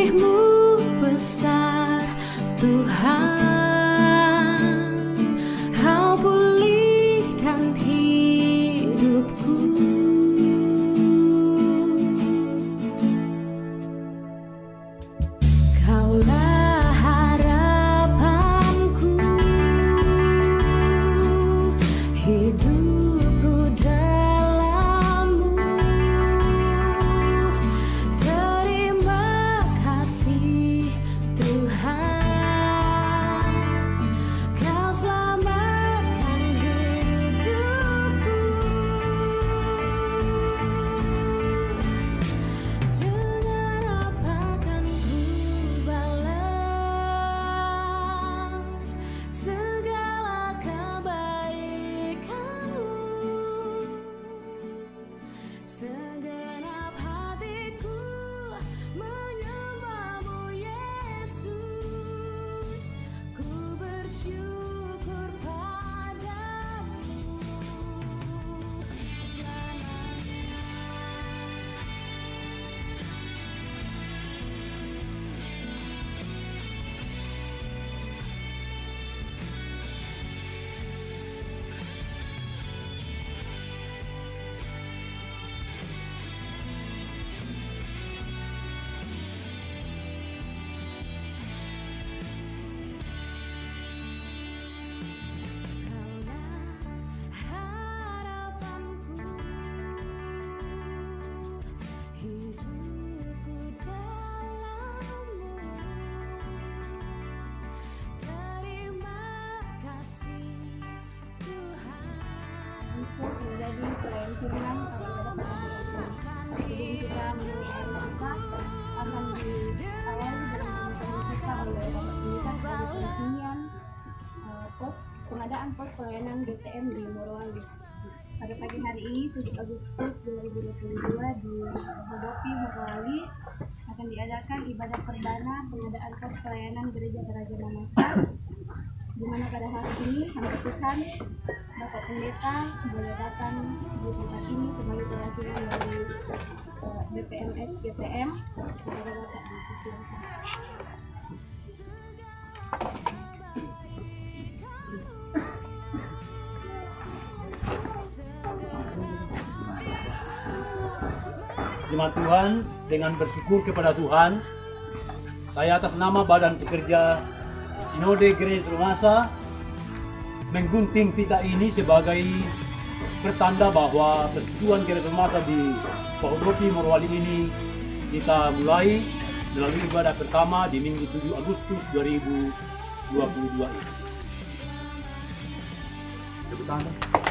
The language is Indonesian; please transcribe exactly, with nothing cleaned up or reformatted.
kasih-Mu besar Tuhan, Kau pulihkan hidupku. Kaulah harapanku, hidupku dalam-Mu. Terima kasih Tuhan, Kau selamatkan hidupku. Dengan apa kan ku balas segala kebaikan-Mu? Segenap hatiku menyembah-Mu Yesus, ku bersyukur padamu selamanya. Kaulah harapanku, hidupku dalam-Mu. Terima kasih Tuhan, Untuk menjadi pelayan firman sebelum kita memulai air kita akan diawali dengan kita oleh Bapak Pendeta sebagai peresmian eh, pos pengadaan pos pelayanan G T M di Morowali. Pada pagi hari ini tujuh Agustus dua ribu dua puluh dua di Hodopi Morowali akan diadakan ibadah perdana pengadaan pos pelayanan Gereja Kerajaan Mamasa, di mana pada hari ini hamba Tuhan Bapak Pendeta boleh datang di tempat ini sebagai perwakilan dari uh, B P M S G T M. Kepada Bapak dipersilakan. Jemaat Tuhan, dengan bersyukur kepada Tuhan, saya atas nama Badan Pekerja Sinode Gereja Terumasa menggunting pita ini sebagai pertanda bahwa persekutuan Gereja Terumasa di Hodopi Morowali ini kita mulai melalui ibadah pertama di Minggu tujuh Agustus dua ribu dua puluh dua ini. Tepuk tangan.